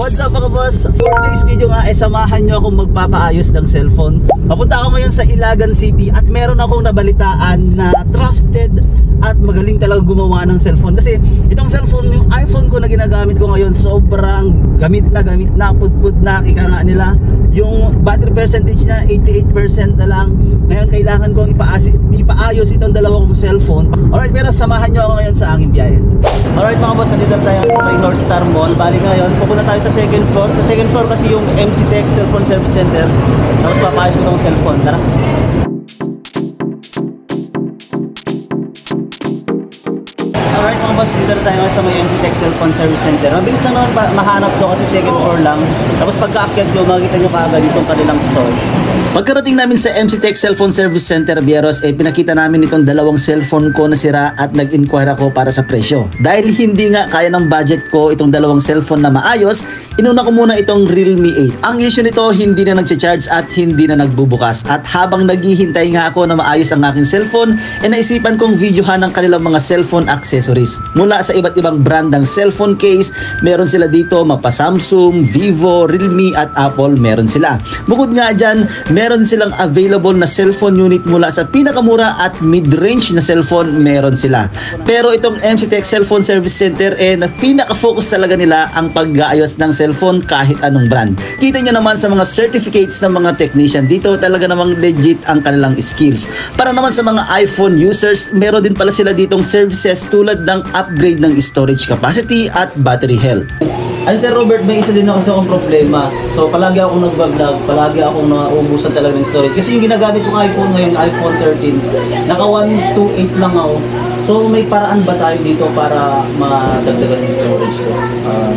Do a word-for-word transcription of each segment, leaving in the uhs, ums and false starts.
What's up mga boss? For today's video nga, eh, samahan nyo akong magpapaayos ng cellphone. Papunta ako ngayon sa Ilagan City at meron akong nabalitaan na trusted at magaling talaga gumawa ng cellphone. Kasi itong cellphone, yung iPhone ko na ginagamit ko ngayon, sobrang gamit na gamit na, put-put na, ika nga nila. Yung battery percentage niya, eighty-eight percent na lang. Ngayon kailangan kong ipaayos, ipaayos itong dalawang cellphone. Alright, pero samahan nyo ako ngayon sa aking biyahe. Alright mga boss, nandito tayo sa may North Star Mall. Bali ngayon, pupunta tayo sa second floor. Sa second floor kasi yung M C Tech Cellphone Service Center. Tapos papaayos ko itong cellphone. Tara! Alright mga boss, dito na tayo sa may M C Tech Cellphone Service Center. Mabilis lang naman mahanap to kasi second floor lang. Tapos pagka-akyat nyo, makikita nyo kaagad itong kanilang store. Pagkarating namin sa M C Tech Cellphone Service Center, Bieros, eh pinakita namin itong dalawang cellphone ko na sira at nag-inquire ako para sa presyo. Dahil hindi nga kaya ng budget ko itong dalawang cellphone na maayos, inuna ko muna itong Realme eight. Ang issue nito, hindi na nag-charge at hindi na nagbubukas. At habang naghihintay nga ako na maayos ang aking cellphone, eh naisipan kong videohan ang kanilang mga cellphone accessories. Mula sa iba't ibang brand ng cellphone case, meron sila dito mapa Samsung, Vivo, Realme at Apple, meron sila. Bukod nga dyan, meron silang available na cellphone unit mula sa pinakamura at mid-range na cellphone, meron sila. Pero itong M C Tech Cellphone Service Center, eh pinaka-focus talaga nila ang pag-aayos ng cellphone kahit anong brand. Kita nyo naman sa mga certificates ng mga technician dito, talaga namang legit ang kanilang skills. Para naman sa mga iPhone users, meron din pala sila ditong services tulad ng upgrade ng storage capacity at battery health. Ayun Sir Robert, may isa din na kasi akong problema. So palagi akong nag-vlog, palagi akong nauubusan talaga ng storage. Kasi yung ginagamit kong iPhone ngayon, iPhone thirteen, naka one twenty-eight lang ako. So may paraan ba tayo dito para madagdagan yung storage ko? Uh,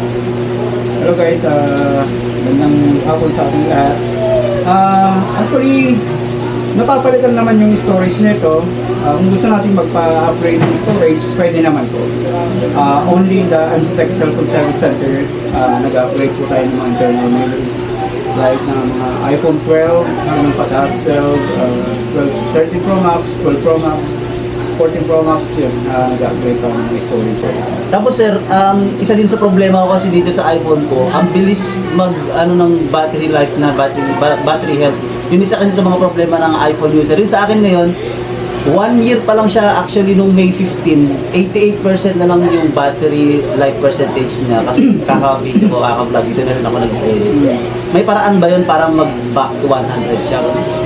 Hello guys, uh, magandang hapon sa ating lahat. Uh, actually, napapalitan naman yung storage nito. Uh, kung gusto natin magpa-upgrade ng storage, pwede naman po. Uh, only the M C Tech Cellphone Service Center, uh, nag-upgrade po tayo ng mga internal memory. Like ng mga iPhone twelve, hanggang pataas twelve, uh, twelve, thirteen Pro Max, twelve Pro Max, fourteen Pro Max, yun, uh, nag-upgrade pa ng storage. Tapos sir, um, isa din sa problema ko kasi dito sa iPhone ko, ang bilis mag ano ng battery life na battery ba, battery health. Yun isa kasi sa mga problema ng iPhone user. Yung sa akin ngayon, one year pa lang siya actually nung May fifteen, eighty-eight percent na lang yung battery life percentage niya kasi kaka-video ko, kaka-vlog, dito na rin ako nag-edit. May paraan ba yun para mag-back to one hundred siya?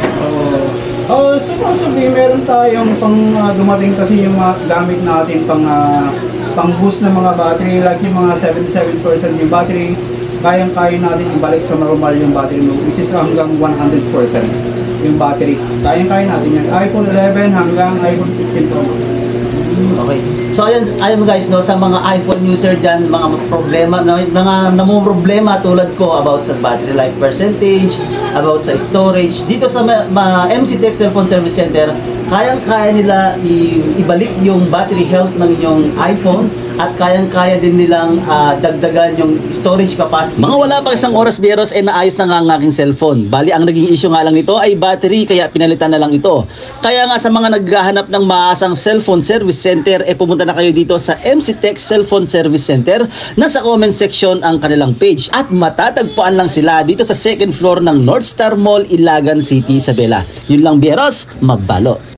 Oh, uh, supposedly meron tayong pang uh, dumating kasi yung mga gamit natin pang uh, pang boost ng mga battery, like yung mga seventy-seven percent yung battery, kayang-kaya natin ibalik sa normal yung battery mo, which is hanggang one hundred percent yung battery. Kayang-kaya natin yung iPhone eleven hanggang iPhone fifteen Pro Max. Okay. So ayun, ayun guys, no, sa mga iPhone user dyan, mga problema, mga namumroblema tulad ko about sa battery life percentage, about sa storage, dito sa ma, ma, M C Tech Cellphone Service Center, kayang-kaya nila i, ibalik yung battery health ng inyong iPhone at kayang-kaya din nilang uh, dagdagan yung storage capacity. Mga wala pang isang oras, Bieros, ay naayos na nga ang aking cellphone. Bali, ang naging issue nga lang nito ay battery, kaya pinalitan na lang ito. Kaya nga sa mga naghahanap ng maasang cellphone service center, eh pumunta na kayo dito sa M C Tech Cellphone Service Center. Nasa comment section ang kanilang page at matatagpuan lang sila dito sa second floor ng North Star Mall, Ilagan City, Isabela. Yun lang, Bieros, magbalo.